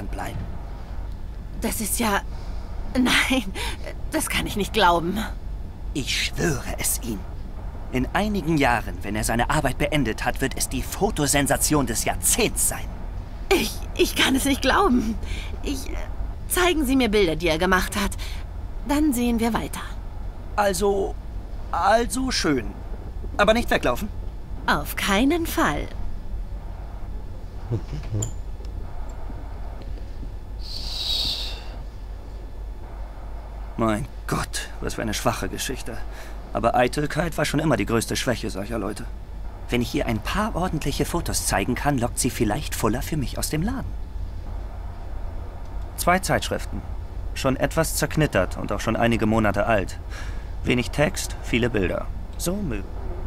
unbekannt bleiben. Das ist ja... Nein, das kann ich nicht glauben. Ich schwöre es ihm. In einigen Jahren, wenn er seine Arbeit beendet hat, wird es die Fotosensation des Jahrzehnts sein. Ich kann es nicht glauben. Zeigen Sie mir Bilder, die er gemacht hat. Dann sehen wir weiter. Also schön. Aber nicht weglaufen. Auf keinen Fall. Mein Gott, was für eine schwache Geschichte. Aber Eitelkeit war schon immer die größte Schwäche solcher Leute. Wenn ich ihr ein paar ordentliche Fotos zeigen kann, lockt sie vielleicht Fuller für mich aus dem Laden. 2 Zeitschriften. Schon etwas zerknittert und auch schon einige Monate alt. Wenig Text, viele Bilder. So mögen.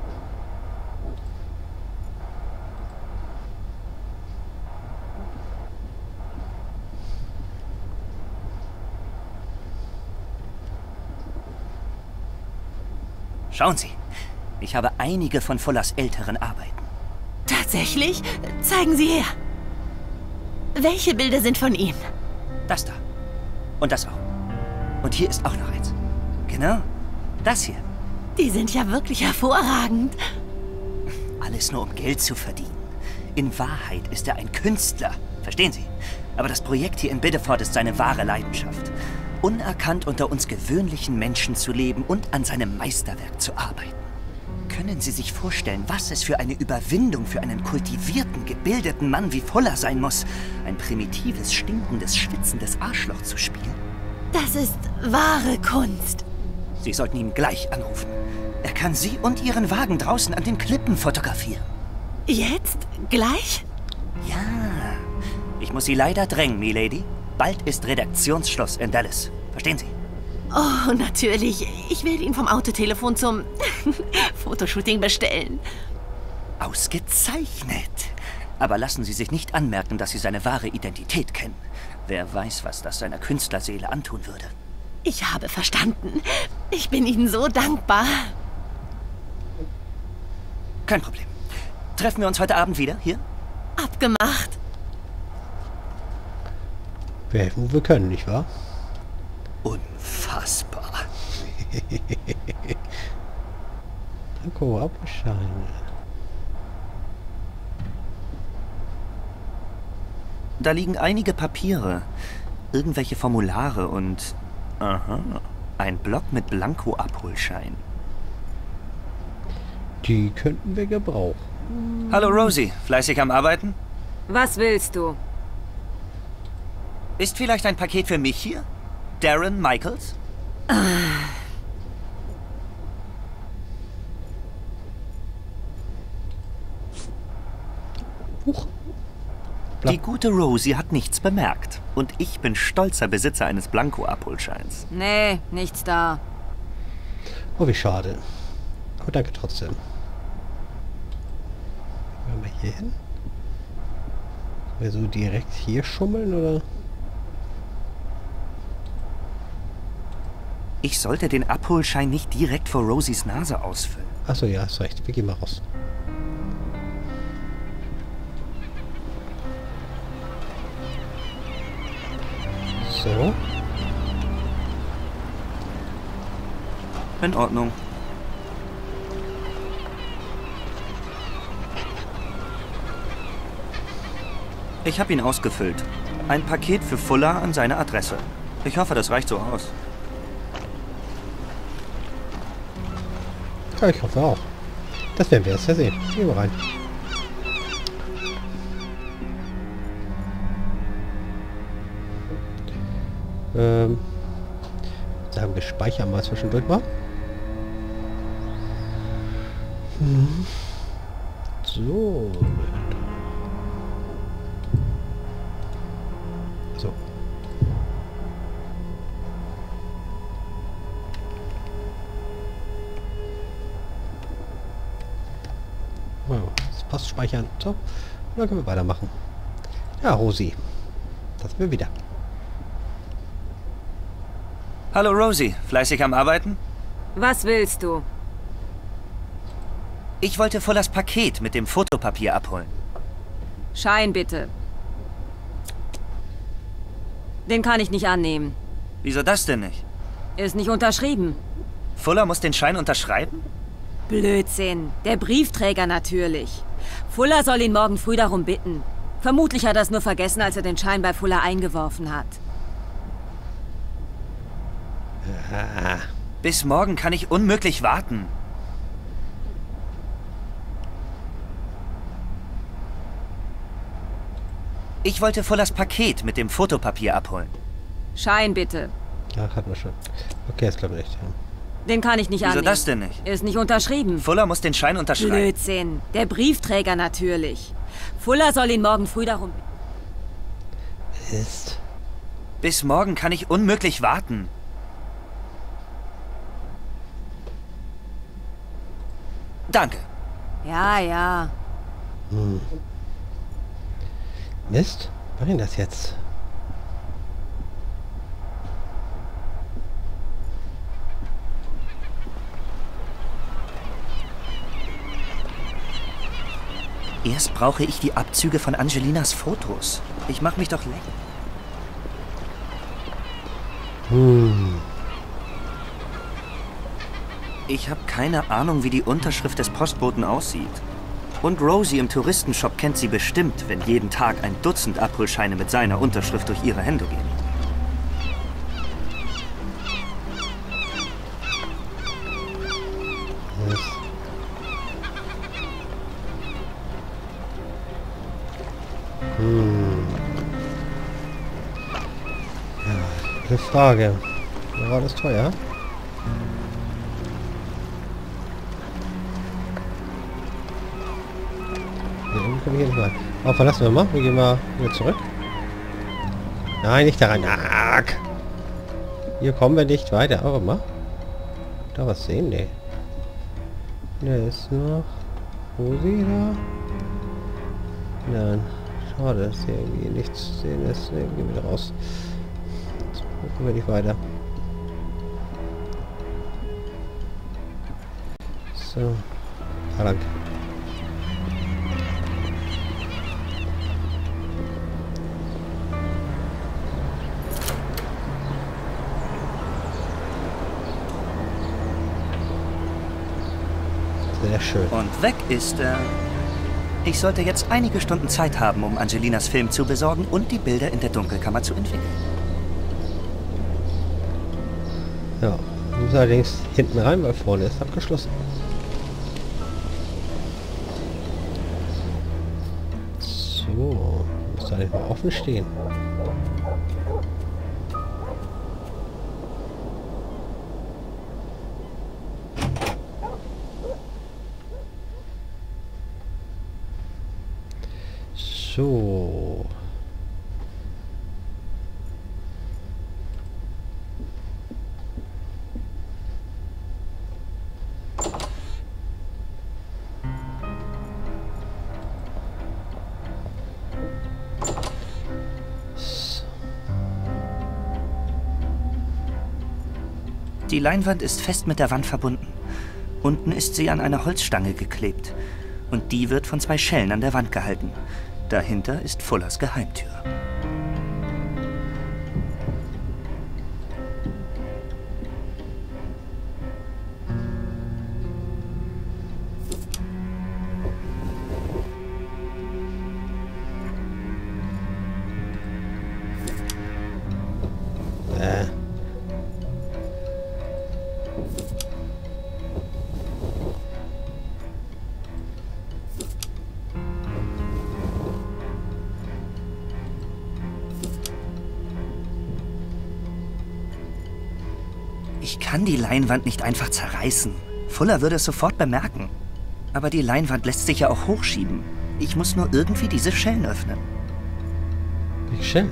Schauen Sie, ich habe einige von Fullers älteren Arbeiten. Tatsächlich? Zeigen Sie her. Welche Bilder sind von ihm? Das da. Und das auch. Und hier ist auch noch eins. Genau, das hier. Die sind ja wirklich hervorragend. Alles nur um Geld zu verdienen. In Wahrheit ist er ein Künstler. Verstehen Sie? Aber das Projekt hier in Biddeford ist seine wahre Leidenschaft. Unerkannt unter uns gewöhnlichen Menschen zu leben und an seinem Meisterwerk zu arbeiten. Können Sie sich vorstellen, was es für eine Überwindung für einen kultivierten, gebildeten Mann wie Fuller sein muss, ein primitives, stinkendes, schwitzendes Arschloch zu spielen? Das ist wahre Kunst. Sie sollten ihn gleich anrufen. Er kann Sie und Ihren Wagen draußen an den Klippen fotografieren. Jetzt? Gleich? Ja. Ich muss Sie leider drängen, Milady. Bald ist Redaktionsschluss in Dallas. Verstehen Sie? Oh, natürlich. Ich werde ihn vom Autotelefon zum Fotoshooting bestellen. Ausgezeichnet. Aber lassen Sie sich nicht anmerken, dass Sie seine wahre Identität kennen. Wer weiß, was das seiner Künstlerseele antun würde. Ich habe verstanden. Ich bin Ihnen so dankbar. Kein Problem. Treffen wir uns heute Abend wieder hier? Abgemacht. Wir helfen, wo wir können, nicht wahr? Unfassbar. Danke, Abscheine. Da liegen einige Papiere, irgendwelche Formulare und... Aha, ein Block mit Blanko-Abholschein. Die könnten wir gebrauchen. Hallo Rosie, fleißig am Arbeiten? Was willst du? Ist vielleicht ein Paket für mich hier? Darren Michaels? Huch. Die gute Rosie hat nichts bemerkt. Und ich bin stolzer Besitzer eines Blanko-Abholscheins. Nee, nichts da. Oh, wie schade. Aber danke trotzdem. Wollen wir hier hin? Sollen wir so direkt hier schummeln, oder? Ich sollte den Abholschein nicht direkt vor Rosies Nase ausfüllen. Achso, ja, hast recht. Wir gehen mal raus. So. In Ordnung. Ich habe ihn ausgefüllt. Ein Paket für Fuller an seine Adresse. Ich hoffe, das reicht so aus. Ja, ich hoffe auch. Das werden wir jetzt ja sehen. Gehen wir rein. Sagen wir speichern mal zwischendurch mal. So. So. Das Post speichern. So. Und dann können wir weitermachen. Ja, Rosie. Das sind wir wieder. Hallo Rosie, fleißig am Arbeiten? Was willst du? Ich wollte Fullers Paket mit dem Fotopapier abholen. Schein bitte. Den kann ich nicht annehmen. Wieso das denn nicht? Ist nicht unterschrieben. Fuller muss den Schein unterschreiben? Blödsinn. Der Briefträger natürlich. Fuller soll ihn morgen früh darum bitten. Vermutlich hat er es nur vergessen, als er den Schein bei Fuller eingeworfen hat. Ah. Bis morgen kann ich unmöglich warten. Ich wollte Fullers Paket mit dem Fotopapier abholen. Schein bitte. Ach, hatten wir schon. Okay, ist glaube ich nicht. Ja. Den kann ich nicht Wieso annehmen. das denn nicht? Ist nicht unterschrieben. Fuller muss den Schein unterschreiben. Blödsinn. Der Briefträger natürlich. Fuller soll ihn morgen früh darum bitten. Ist. Bis morgen kann ich unmöglich warten. Danke. Ja, ja. Mist? Was war denn das jetzt? Erst brauche ich die Abzüge von Angelinas Fotos. Ich mache mich doch leck. Ich habe keine Ahnung, wie die Unterschrift des Postboten aussieht. Und Rosie im Touristenshop kennt sie bestimmt, wenn jeden Tag ein Dutzend Abholscheine mit seiner Unterschrift durch ihre Hände gehen. Ja, gute Frage. War das teuer? Komme ich hier nicht mal. Oh, verlassen wir mal. Wir gehen mal wieder zurück. Nein, nicht da rein. Ah, hier kommen wir nicht weiter. Oh, mal. Da was sehen? Nee. Ne, ist noch Rosi da? Nein. Schade, dass hier irgendwie nichts zu sehen ist. Ne, gehen wir wieder raus. Jetzt gucken wir nicht weiter. So. Lang. Sehr schön. Und weg ist er. Ich sollte jetzt einige Stunden Zeit haben, um Angelinas Film zu besorgen und die Bilder in der Dunkelkammer zu entwickeln. Ja, wir müssen allerdings hinten rein, weil vorne ist abgeschlossen. So, muss da nicht mal offen stehen. So. Die Leinwand ist fest mit der Wand verbunden. Unten ist sie an einer Holzstange geklebt. Und die wird von 2 Schellen an der Wand gehalten. Dahinter ist Fullers Geheimtür. Ich kann die Leinwand nicht einfach zerreißen. Fuller würde es sofort bemerken. Aber die Leinwand lässt sich ja auch hochschieben. Ich muss nur irgendwie diese Schellen öffnen. Wie schön.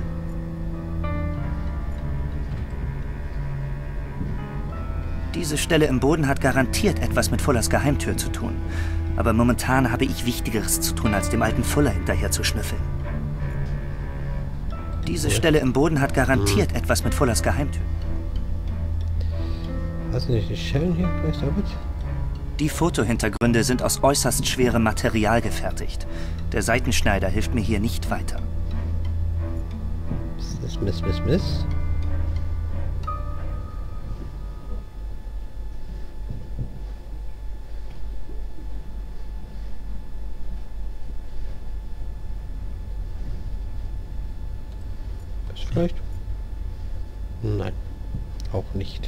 Diese Stelle im Boden hat garantiert etwas mit Fullers Geheimtür zu tun. Aber momentan habe ich Wichtigeres zu tun, als dem alten Fuller hinterher zu schnüffeln. Diese Stelle im Boden hat garantiert etwas mit Fullers Geheimtür. Hast du nicht die Schellen hier vielleicht damit? Die Fotohintergründe sind aus äußerst schwerem Material gefertigt. Der Seitenschneider hilft mir hier nicht weiter. Mist. Das vielleicht? Nein, auch nicht.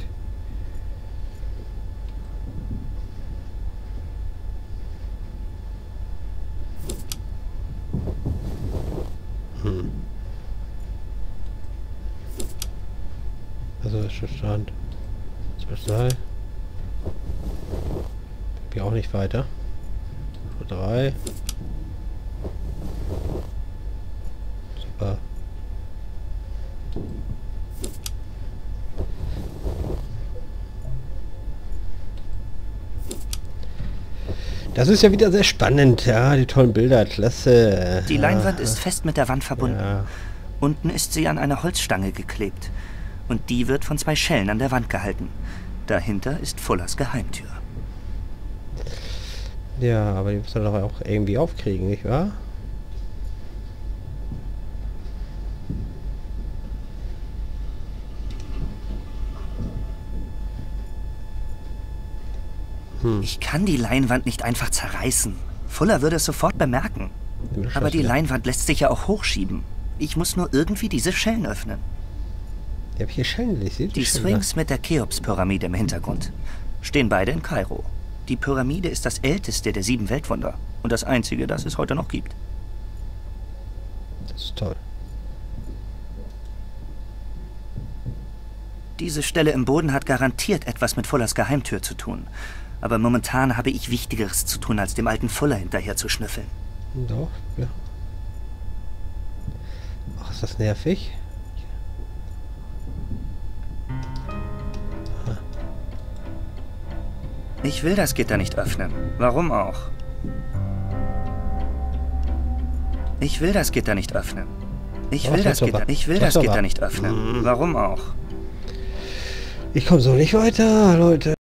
Also ist schon Stand 2. Hier auch nicht weiter. 3. Super. Das ist ja wieder sehr spannend, ja, die tollen Bilder, klasse. Die Leinwand ist fest mit der Wand verbunden. Ja. Unten ist sie an einer Holzstange geklebt. Und die wird von 2 Schellen an der Wand gehalten. Dahinter ist Fullers Geheimtür. Ja, aber die muss er doch auch irgendwie aufkriegen, nicht wahr? Ich kann die Leinwand nicht einfach zerreißen. Fuller würde es sofort bemerken. Aber die Leinwand lässt sich ja auch hochschieben. Ich muss nur irgendwie diese Schellen öffnen. Ich habe hier Schellen, ich sehe Die Sphinx mit der Cheops-Pyramide im Hintergrund. Stehen beide in Kairo. Die Pyramide ist das älteste der 7 Weltwunder. Und das einzige, das es heute noch gibt. Das ist toll. Diese Stelle im Boden hat garantiert etwas mit Fullers Geheimtür zu tun. Aber momentan habe ich Wichtigeres zu tun, als dem alten Fuller hinterher zu schnüffeln. Doch, ja. Ach, ist das nervig? Ich will das Gitter nicht öffnen. Warum auch? Ich will das Gitter nicht öffnen. Ich will das Gitter nicht öffnen. Warum auch? Ich komme so nicht weiter, Leute.